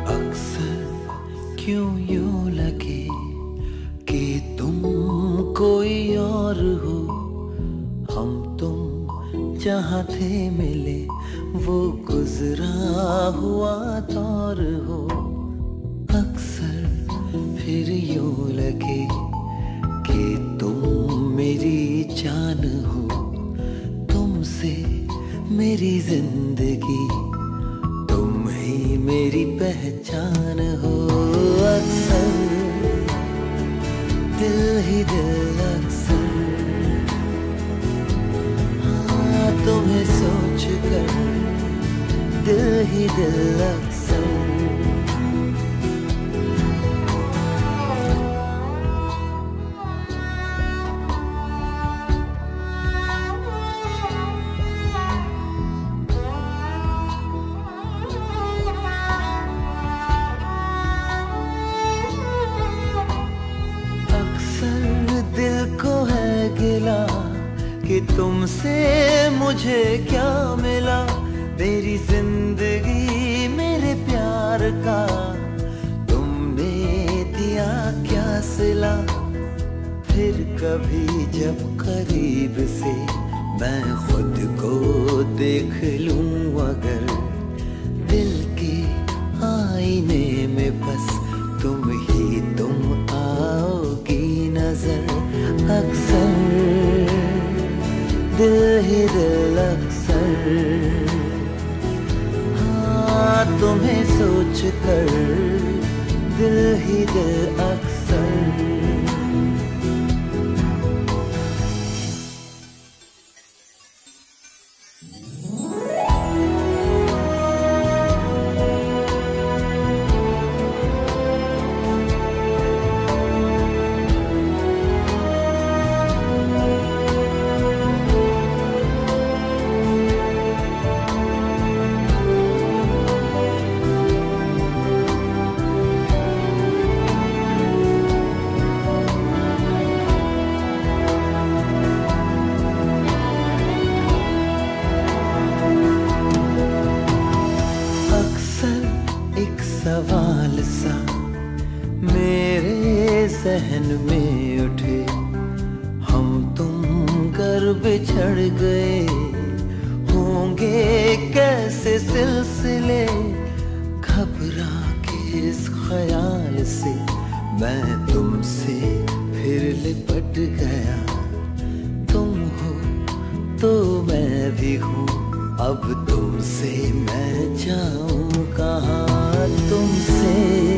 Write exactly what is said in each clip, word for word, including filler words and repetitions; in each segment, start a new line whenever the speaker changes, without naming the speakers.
अक्सर क्यों यूं लगे कि तुम कोई और हो, हम तुम जहाँ थे मिले वो गुजरा हुआ दौर हो। अक्सर फिर यूं लगे कि तुम मेरी जान हो, तुमसे मेरी जिंदगी, तुम ही मेरी पहचान हो। अक्सर दिल ही दिल अक्सर, हाँ तुम्हें सोच कर दिल ही दिल अक्सर। दिल को है गिला कि तुमसे मुझे क्या मिला, मेरी जिंदगी मेरे प्यार का तुमने दिया क्या सिला। फिर कभी जब करीब से मैं खुद को देख लूं अगर, दिल के आईने में बस तुम ही तुम आओगी नजर। अक्सर दिल ही दिल अक्सर, हाँ तुम्हें सोच कर दिल ही दिल अक्सर। सवाल सा मेरे जहन में उठे, हम तुम कर बिछड़ गए होंगे कैसे सिलसिले। घबरा के इस ख्याल से मैं तुमसे फिर लिपट गया, तुम हो तो मैं भी हूँ, अब तुमसे मैं जाऊँ कहाँ, तुमसे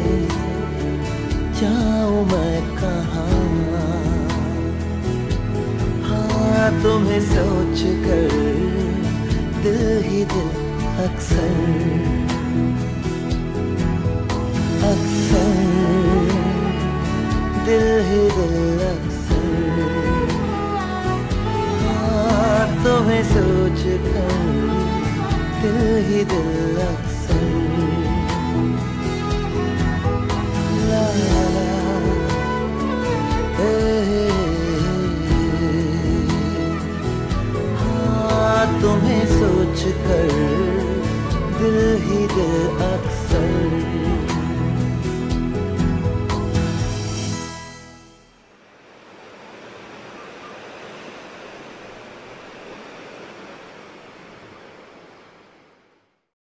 जाऊँ मैं कहाँ। हाँ तुम्हें सोच कर दिल ही दिल अक्सर, अक्सर दिल ही दिल अक्सर, हाँ तुम्हें सोच कर दिल ही दिल